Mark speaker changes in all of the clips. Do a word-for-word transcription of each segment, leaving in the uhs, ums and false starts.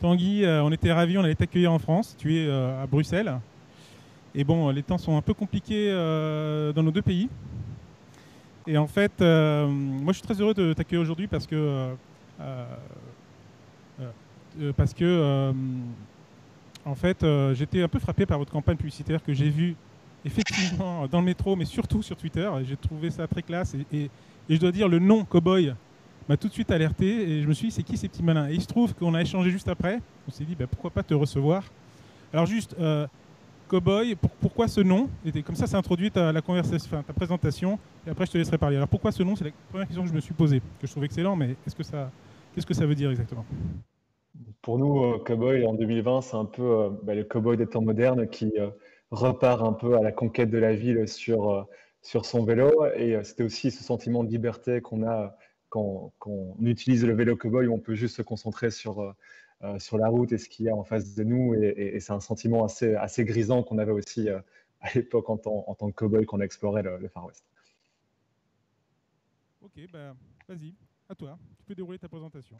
Speaker 1: Tanguy, euh, on était ravis, on allait t'accueillir en France. Tu es euh, à Bruxelles. Et bon, les temps sont un peu compliqués euh, dans nos deux pays. Et en fait, euh, moi je suis très heureux de t'accueillir aujourd'hui parce que, euh, euh, euh, parce que euh, en fait, euh, j'étais un peu frappé par votre campagne publicitaire que j'ai vue effectivement dans le métro, mais surtout sur Twitter. Et j'ai trouvé ça très classe. Et, et- et je dois dire, le nom Cowboy m'a tout de suite alerté. Et je me suis dit, c'est qui ces petits malins? Et il se trouve qu'on a échangé juste après. On s'est dit, bah, pourquoi pas te recevoir. Alors juste, euh, Cowboy, pour- pourquoi ce nom? Et comme ça, ça introduit ta, la conversation, enfin, ta présentation. Et après, je te laisserai parler. Alors pourquoi ce nom? C'est la première question que je me suis posée, que je trouve excellent, mais est-ce que ça, qu'est-ce que ça veut dire exactement?
Speaker 2: Pour nous, euh, Cowboy en deux mille vingt, c'est un peu euh, bah, le cowboy des temps modernes qui euh, repart un peu à la conquête de la ville sur, euh, sur son vélo. Et euh, c'était aussi ce sentiment de liberté qu'on a quand, quand on utilise le vélo cowboy, où on peut juste se concentrer sur, euh, euh, sur la route et ce qu'il y a en face de nous. Et, et- et c'est un sentiment assez, assez grisant qu'on avait aussi euh, à l'époque en tant, en tant que cowboy qu'on a exploré le, le Far West.
Speaker 1: Ok, bah vas-y, à toi. Tu peux dérouler ta présentation.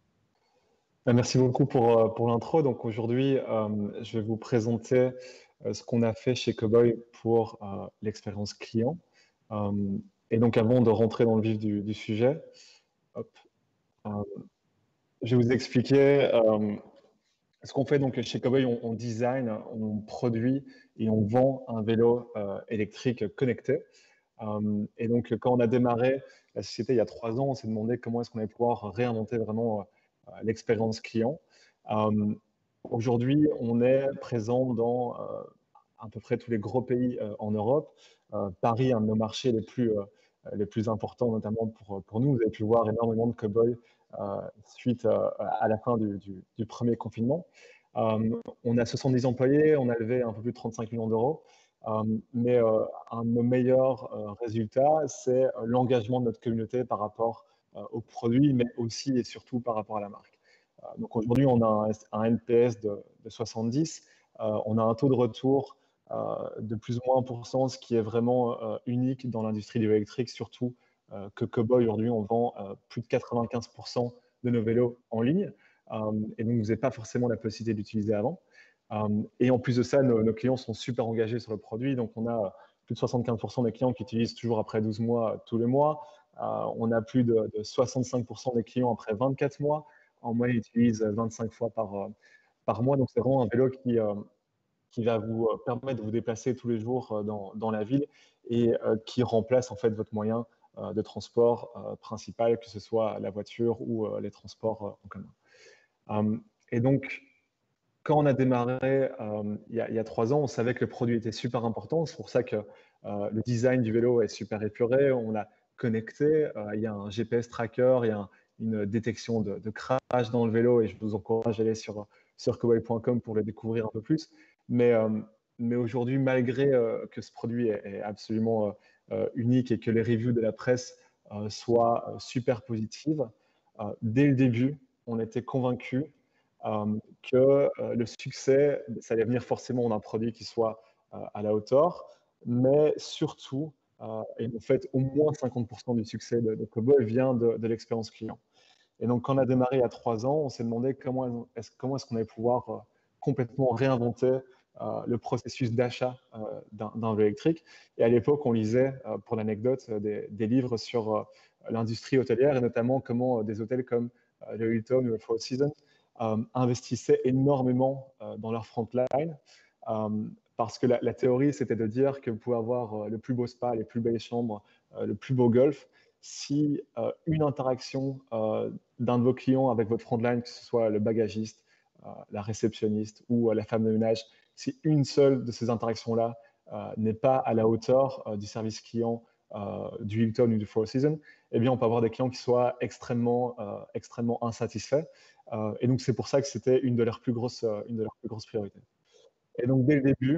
Speaker 2: Euh, Merci beaucoup pour, euh, pour l'intro. Donc aujourd'hui, euh, je vais vous présenter euh, ce qu'on a fait chez Cowboy pour euh, l'expérience client. Euh, et donc avant de rentrer dans le vif du, du sujet, hop, euh, je vais vous expliquer euh, ce qu'on fait. Donc chez Cowboy, on, on design, on produit et on vend un vélo euh, électrique connecté. Euh, et donc quand on a démarré la société il y a trois ans, on s'est demandé comment est-ce qu'on allait pouvoir réinventer vraiment euh, l'expérience client. Euh, Aujourd'hui, on est présent dans euh, à peu près tous les gros pays euh, en Europe. Euh, Paris, un de nos marchés les plus, euh, les plus importants, notamment pour, pour nous. Vous avez pu voir énormément de cow-boys euh, suite euh, à la fin du, du, du premier confinement. Euh, on a soixante-dix employés, on a levé un peu plus de trente-cinq millions d'euros. Euh, mais euh, un de nos meilleurs euh, résultats, c'est euh, l'engagement de notre communauté par rapport euh, aux produits, mais aussi et surtout par rapport à la marque. Euh, donc aujourd'hui, on a un, un N P S de, de soixante-dix, euh, on a un taux de retour euh, de plus ou moins un pour cent, ce qui est vraiment euh, unique dans l'industrie du vélo électrique, surtout euh, que Cowboy, aujourd'hui, on vend euh, plus de quatre-vingt-quinze pour cent de nos vélos en ligne. Euh, et donc, vous n'avez pas forcément la possibilité d'utiliser avant. Euh, et en plus de ça, nos, nos, clients sont super engagés sur le produit. Donc, on a plus de soixante-quinze pour cent des clients qui utilisent toujours après douze mois, tous les mois. Euh, on a plus de, de soixante-cinq pour cent des clients après vingt-quatre mois. En moyenne, ils utilisent vingt-cinq fois par, euh, par mois. Donc, c'est vraiment un vélo qui, euh, qui va vous euh, permettre de vous déplacer tous les jours euh, dans, dans la ville et euh, qui remplace en fait votre moyen euh, de transport euh, principal, que ce soit la voiture ou euh, les transports euh, en commun. Euh, et donc, quand on a démarré euh, il, y a, il y a trois ans, on savait que le produit était super important. C'est pour ça que euh, le design du vélo est super épuré. On l'a connecté. Euh, il y a un G P S tracker, il y a un, une détection de, de crash dans le vélo et je vous encourage à aller sur, sur cowboy point com pour le découvrir un peu plus. Mais, euh, mais aujourd'hui, malgré euh, que ce produit est, est absolument euh, unique et que les reviews de la presse euh, soient euh, super positives, euh, dès le début, on était convaincus euh, que euh, le succès, ça allait venir forcément d'un produit qui soit euh, à la hauteur, mais surtout, euh, et en fait, au moins cinquante pour cent du succès de, de Cowboy vient de, de l'expérience client. Et donc, quand on a démarré il y a trois ans, on s'est demandé comment est-ce comment est-ce qu'on allait pouvoir euh, complètement réinventer euh, le processus d'achat euh, d'un vélo électrique. Et à l'époque, on lisait, euh, pour l'anecdote, des, des, livres sur euh, l'industrie hôtelière et notamment comment euh, des hôtels comme euh, le Hilton ou le Four Seasons euh, investissaient énormément euh, dans leur frontline. Euh, parce que la, la théorie, c'était de dire que vous pouvez avoir euh, le plus beau spa, les plus belles chambres, euh, le plus beau golf, si euh, une interaction euh, d'un de vos clients avec votre frontline, que ce soit le bagagiste, euh, la réceptionniste ou euh, la femme de ménage, si une seule de ces interactions-là euh, n'est pas à la hauteur euh, du service client euh, du Hilton ou du Four Seasons, eh bien, on peut avoir des clients qui soient extrêmement, euh, extrêmement insatisfaits. Euh, et donc, c'est pour ça que c'était une de leurs plus grosses, euh, une de leurs plus grosses priorités. Et donc, dès le début,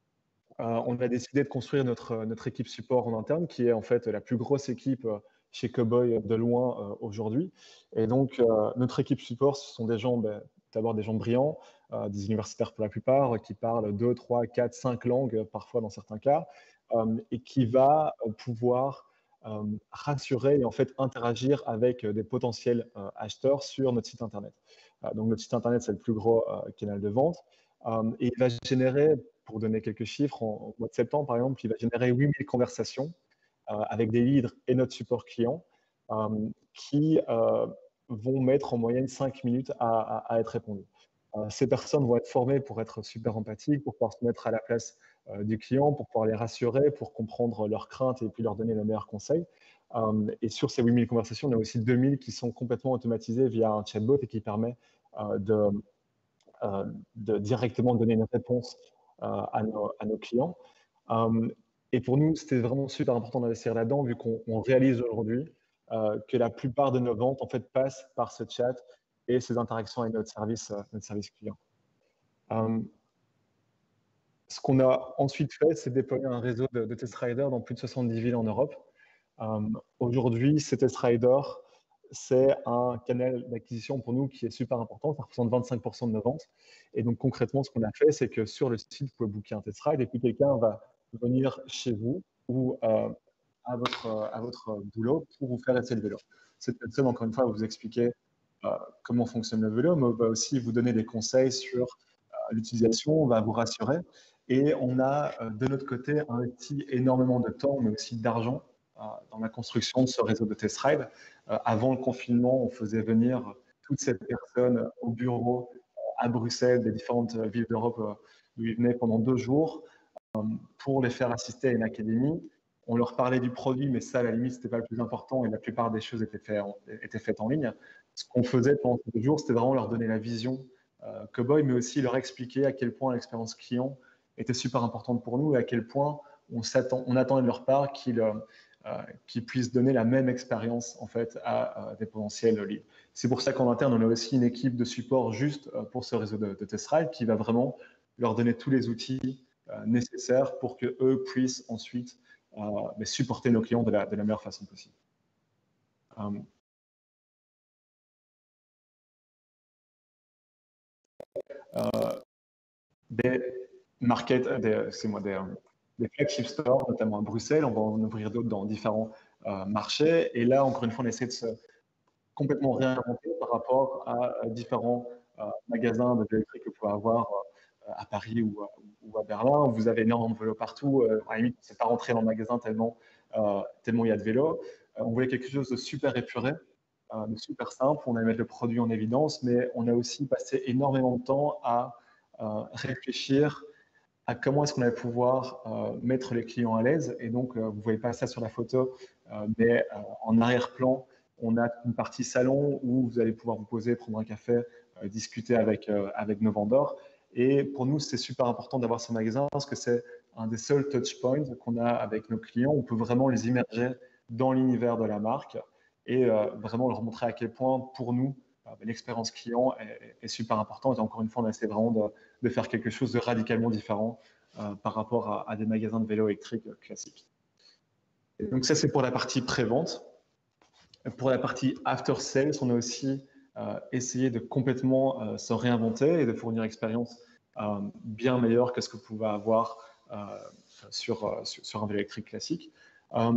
Speaker 2: euh, on a décidé de construire notre, notre équipe support en interne, qui est en fait la plus grosse équipe euh, chez Cowboy de loin euh, aujourd'hui. Et donc, euh, notre équipe support, ce sont des gens, ben, d'abord des gens brillants, euh, des universitaires pour la plupart, qui parlent deux, trois, quatre, cinq langues, parfois dans certains cas, euh, et qui va pouvoir euh, rassurer et en fait interagir avec euh, des potentiels euh, acheteurs sur notre site internet. Euh, donc notre site internet, c'est le plus gros euh, canal de vente. Euh, et il va générer, pour donner quelques chiffres, en, au mois de septembre par exemple, il va générer huit mille conversations euh, avec des leads et notre support client euh, qui euh, vont mettre en moyenne cinq minutes à, à, à être répondues. Euh, ces personnes vont être formées pour être super empathiques, pour pouvoir se mettre à la place euh, du client, pour pouvoir les rassurer, pour comprendre leurs craintes et puis leur donner le meilleur conseil. Euh, et sur ces huit mille conversations, il y en a aussi deux mille qui sont complètement automatisées via un chatbot et qui permet euh, de, euh, de directement donner une réponse euh, à, nos, à nos clients. Euh, et pour nous, c'était vraiment super important d'investir là-dedans, vu qu'on réalise aujourd'hui euh, que la plupart de nos ventes en fait passent par ce chat et ces interactions avec notre service, euh, notre service client. Euh, ce qu'on a ensuite fait, c'est déployer un réseau de, de test riders dans plus de soixante-dix villes en Europe. Euh, aujourd'hui, ces test riders, c'est un canal d'acquisition pour nous qui est super important. Ça représente vingt-cinq pour cent de nos ventes. Et donc, concrètement, ce qu'on a fait, c'est que sur le site, vous pouvez booker un test ride et puis quelqu'un va venir chez vous ou euh, à, votre, à votre boulot pour vous faire essayer le vélo. Cette personne, encore une fois, va vous expliquer euh, comment fonctionne le vélo, mais va aussi vous donner des conseils sur euh, l'utilisation, on va vous rassurer. Et on a, euh, de notre côté, investi énormément de temps, mais aussi d'argent dans la construction de ce réseau de test ride. Euh, avant le confinement, on faisait venir toutes ces personnes au bureau à Bruxelles, des différentes villes d'Europe où ils venaient pendant deux jours euh, pour les faire assister à une académie. On leur parlait du produit, mais ça, à la limite, ce n'était pas le plus important et la plupart des choses étaient, fait, étaient faites en ligne. Ce qu'on faisait pendant ces deux jours, c'était vraiment leur donner la vision euh, Cowboy, mais aussi leur expliquer à quel point l'expérience client était super importante pour nous et à quel point on, on attendait de leur part qu'ils euh, qu'ils puissent donner la même expérience en fait à euh, des potentiels leads. C'est pour ça qu'en interne, on a aussi une équipe de support juste euh, pour ce réseau de, de test ride qui va vraiment leur donner tous les outils euh, nécessaires pour que eux puissent ensuite euh, mais supporter nos clients de la, de la meilleure façon possible. Euh, euh, des market, des, c'est moi, des, des flagship stores, notamment à Bruxelles. On va en ouvrir d'autres dans différents euh, marchés. Et là, encore une fois, on essaie de se complètement réinventer par rapport à, à différents euh, magasins de vélo électrique que vous pouvez avoir euh, à Paris ou, ou, à Berlin. Vous avez énormément de vélos partout. Euh, à la limite, on ne sait pas rentrer dans le magasin tellement, euh, tellement il y a de vélos. Euh, on voulait quelque chose de super épuré, euh, de super simple. On allait mettre le produit en évidence, mais on a aussi passé énormément de temps à euh, réfléchir à comment est-ce qu'on allait pouvoir euh, mettre les clients à l'aise. Et donc, euh, vous ne voyez pas ça sur la photo, euh, mais euh, en arrière-plan, on a une partie salon où vous allez pouvoir vous poser, prendre un café, euh, discuter avec, euh, avec nos vendeurs. Et pour nous, c'est super important d'avoir ce magasin parce que c'est un des seuls touch points qu'on a avec nos clients. On peut vraiment les immerger dans l'univers de la marque et euh, vraiment leur montrer à quel point, pour nous, euh, l'expérience client est, est, super importante. Et encore une fois, on essaie vraiment de, de faire quelque chose de radicalement différent euh, par rapport à, à des magasins de vélo électriques classiques. Et donc ça, c'est pour la partie pré-vente. Pour la partie after sales, on a aussi euh, essayé de complètement euh, se réinventer et de fournir une expérience euh, bien meilleure que ce que vous pouvez avoir euh, sur, sur, sur un vélo électrique classique. Euh,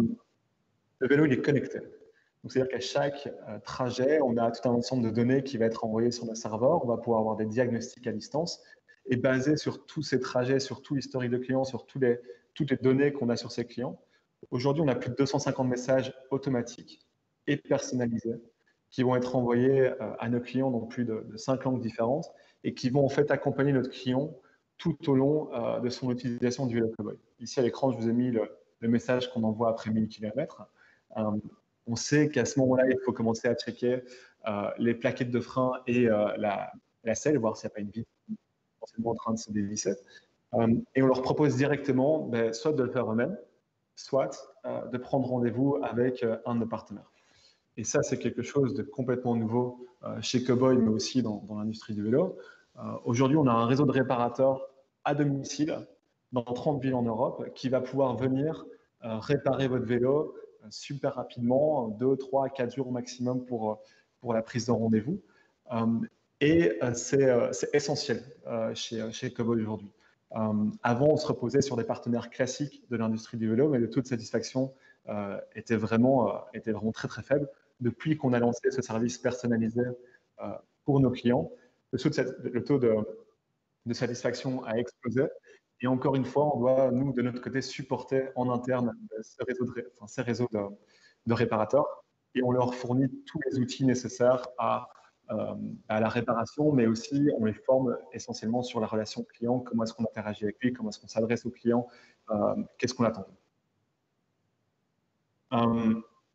Speaker 2: le vélo, il est connecté. C'est-à-dire qu'à chaque euh, trajet, on a tout un ensemble de données qui va être envoyé sur nos serveurs. On va pouvoir avoir des diagnostics à distance. Et basé sur tous ces trajets, sur tout l'historique de clients, sur tous les, toutes les données qu'on a sur ces clients, aujourd'hui, on a plus de deux cent cinquante messages automatiques et personnalisés qui vont être envoyés euh, à nos clients dans plus de, de cinq langues différentes et qui vont en fait accompagner notre client tout au long euh, de son utilisation du vélo Cowboy. Ici à l'écran, je vous ai mis le, le message qu'on envoie après mille kilomètres. Euh, on sait qu'à ce moment-là, il faut commencer à checker euh, les plaquettes de frein et euh, la, la selle, voir s'il n'y a pas une vis potentiellement en train de se dévisser. Euh, et on leur propose directement ben, soit de le faire eux-mêmes, soit euh, de prendre rendez-vous avec euh, un de nos partenaires. Et ça, c'est quelque chose de complètement nouveau euh, chez Cowboy, mais aussi dans, dans l'industrie du vélo. Euh, aujourd'hui, on a un réseau de réparateurs à domicile dans trente villes en Europe qui va pouvoir venir euh, réparer votre vélo euh, super rapidement, deux, trois, quatre jours maximum pour, pour la prise de rendez-vous. Euh, et euh, c'est euh, essentiel euh, chez, chez Cowboy aujourd'hui. Euh, avant, on se reposait sur des partenaires classiques de l'industrie du vélo, mais le taux de satisfaction euh, était, vraiment, euh, était vraiment très très faible. Depuis qu'on a lancé ce service personnalisé euh, pour nos clients, le taux de, le taux de, de satisfaction a explosé. Et encore une fois, on doit, nous, de notre côté, supporter en interne ce réseau de, enfin, ces réseaux de, de réparateurs. Et on leur fournit tous les outils nécessaires à, euh, à la réparation, mais aussi on les forme essentiellement sur la relation client, comment est-ce qu'on interagit avec lui, comment est-ce qu'on s'adresse au client, euh, qu'est-ce qu'on attend. Euh,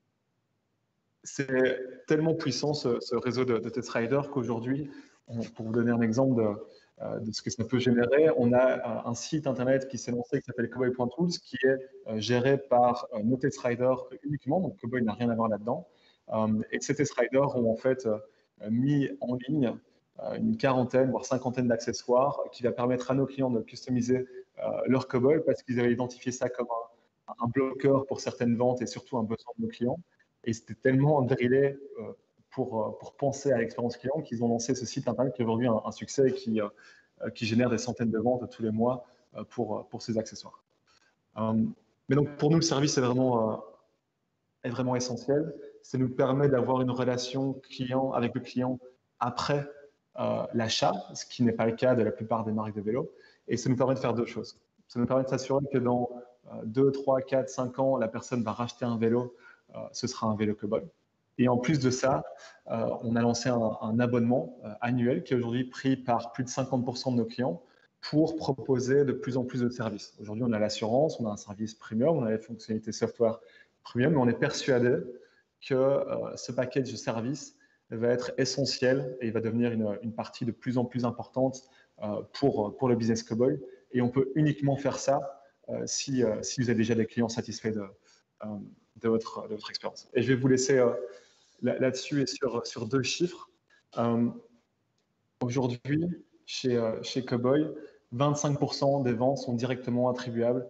Speaker 2: c'est tellement puissant ce, ce réseau de, de test riders qu'aujourd'hui, pour vous donner un exemple de, de ce que ça peut générer, on a un site internet qui s'est lancé qui s'appelle cowboy point tools, qui est géré par nos test riders uniquement, donc Cowboy n'a rien à voir là-dedans. Et ces test riders ont en fait mis en ligne une quarantaine, voire cinquantaine d'accessoires qui va permettre à nos clients de customiser leur Cowboy parce qu'ils avaient identifié ça comme un, un bloqueur pour certaines ventes et surtout un besoin de nos clients. Et c'était tellement drillé euh, pour, pour penser à l'expérience client qu'ils ont lancé ce site internet qui est aujourd'hui un, un succès et qui, euh, qui génère des centaines de ventes tous les mois euh, pour, pour ces accessoires. Euh, mais donc pour nous, le service est vraiment, euh, est vraiment essentiel. Ça nous permet d'avoir une relation client avec le client après euh, l'achat, ce qui n'est pas le cas de la plupart des marques de vélo. Et ça nous permet de faire deux choses. Ça nous permet de s'assurer que dans deux, trois, quatre, cinq ans, la personne va racheter un vélo, euh, ce sera un vélo Cowboy. Et en plus de ça, euh, on a lancé un, un abonnement euh, annuel qui est aujourd'hui pris par plus de cinquante pour cent de nos clients pour proposer de plus en plus de services. Aujourd'hui, on a l'assurance, on a un service premium, on a les fonctionnalités software premium, mais on est persuadé que euh, ce package de services va être essentiel et il va devenir une, une partie de plus en plus importante euh, pour, pour le business Cowboy. Et on peut uniquement faire ça euh, si, euh, si vous avez déjà des clients satisfaits de, euh, de, votre, de votre expérience. Et je vais vous laisser euh, là-dessus et sur, sur deux chiffres. Euh, Aujourd'hui, chez, euh, chez Cowboy, vingt-cinq pour cent des ventes sont directement attribuables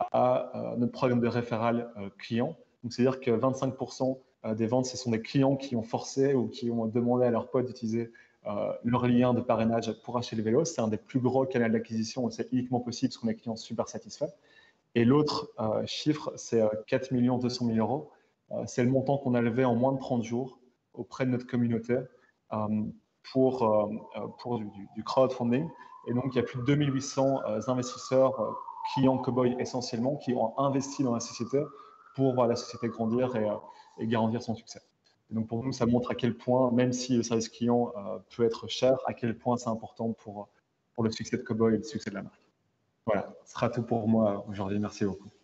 Speaker 2: à euh, notre programme de référal euh, client. Donc, c'est-à-dire que vingt-cinq pour cent des ventes, ce sont des clients qui ont forcé ou qui ont demandé à leurs potes d'utiliser euh, leur lien de parrainage pour acheter le vélo. C'est un des plus gros canaux d'acquisition et c'est uniquement possible parce qu'on a des clients super satisfaits. Et l'autre euh, chiffre, c'est euh, quatre millions deux cent mille euros. Euh, c'est le montant qu'on a levé en moins de trente jours auprès de notre communauté euh, pour, euh, pour du, du, crowdfunding. Et donc, il y a plus de deux mille huit cents euh, investisseurs, euh, clients Cowboy essentiellement, qui ont investi dans la société pour voir la société grandir et, euh, et garantir son succès. Et donc, pour nous, ça montre à quel point, même si le service client euh, peut être cher, à quel point c'est important pour, pour le succès de Cowboy et le succès de la marque. Voilà, ce sera tout pour moi aujourd'hui. Merci beaucoup.